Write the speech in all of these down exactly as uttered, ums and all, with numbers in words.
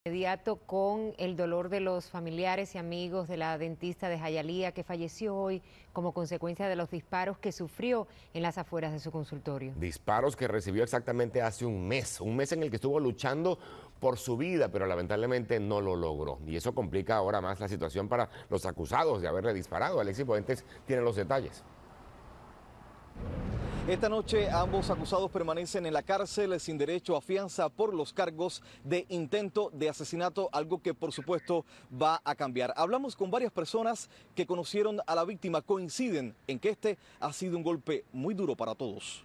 Inmediato con el dolor de los familiares y amigos de la dentista de Hialeah que falleció hoy como consecuencia de los disparos que sufrió en las afueras de su consultorio. Disparos que recibió exactamente hace un mes, un mes en el que estuvo luchando por su vida, pero lamentablemente no lo logró. Y eso complica ahora más la situación para los acusados de haberle disparado. Alexis Fuentes tiene los detalles. Esta noche ambos acusados permanecen en la cárcel sin derecho a fianza por los cargos de intento de asesinato, algo que por supuesto va a cambiar. Hablamos con varias personas que conocieron a la víctima, coinciden en que este ha sido un golpe muy duro para todos.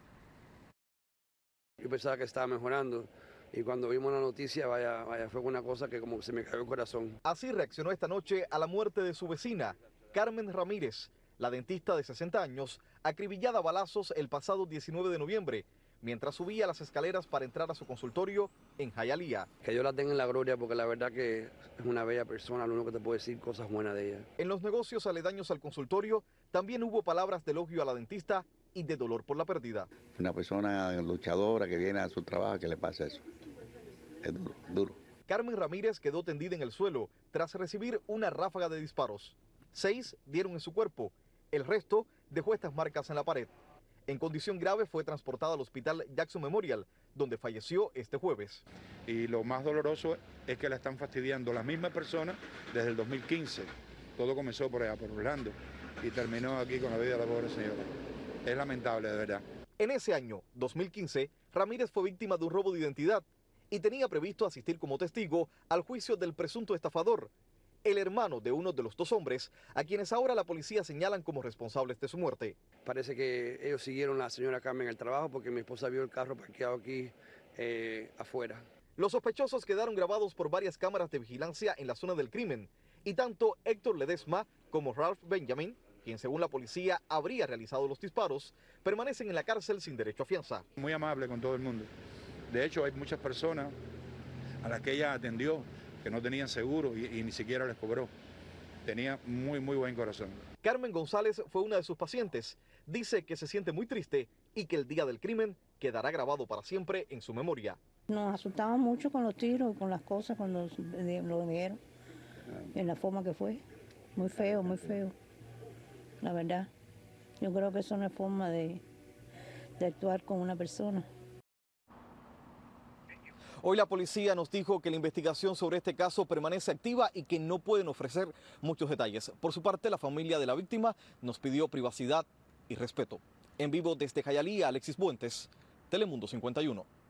Yo pensaba que estaba mejorando y cuando vimos la noticia, vaya, vaya, fue una cosa que como se me cayó el corazón. Así reaccionó esta noche a la muerte de su vecina, Carmen Ramírez, la dentista de sesenta años, acribillada a balazos el pasado diecinueve de noviembre, mientras subía las escaleras para entrar a su consultorio en Hialeah. Que Dios la tenga en la gloria, porque la verdad que es una bella persona, lo único que te puedo decir cosas buenas de ella. En los negocios aledaños al consultorio también hubo palabras de elogio a la dentista y de dolor por la pérdida. Una persona luchadora que viene a su trabajo, que le pasa eso. Es duro, duro. Carmen Ramírez quedó tendida en el suelo tras recibir una ráfaga de disparos. Seis dieron en su cuerpo. El resto dejó estas marcas en la pared. En condición grave fue transportada al hospital Jackson Memorial, donde falleció este jueves. Y lo más doloroso es que la están fastidiando las mismas personas desde el dos mil quince. Todo comenzó por allá, por Orlando, y terminó aquí con la vida de la pobre señora. Es lamentable, de verdad. En ese año, dos mil quince, Ramírez fue víctima de un robo de identidad y tenía previsto asistir como testigo al juicio del presunto estafador, el hermano de uno de los dos hombres, a quienes ahora la policía señalan como responsables de su muerte. Parece que ellos siguieron a la señora Carmen al trabajo porque mi esposa vio el carro parqueado aquí eh, afuera. Los sospechosos quedaron grabados por varias cámaras de vigilancia en la zona del crimen, y tanto Héctor Ledesma como Ralph Benjamin, quien según la policía habría realizado los disparos, permanecen en la cárcel sin derecho a fianza. Muy amable con todo el mundo. De hecho, hay muchas personas a las que ella atendió que no tenían seguro y, y ni siquiera les cobró. Tenía muy, muy buen corazón. Carmen González fue una de sus pacientes. Dice que se siente muy triste y que el día del crimen quedará grabado para siempre en su memoria. Nos asustamos mucho con los tiros y con las cosas cuando lo dieron, en la forma que fue. Muy feo, muy feo, la verdad. Yo creo que eso no es forma de, de actuar con una persona. Hoy la policía nos dijo que la investigación sobre este caso permanece activa y que no pueden ofrecer muchos detalles. Por su parte, la familia de la víctima nos pidió privacidad y respeto. En vivo desde Hialeah, Alexis Fuentes, Telemundo cincuenta y uno.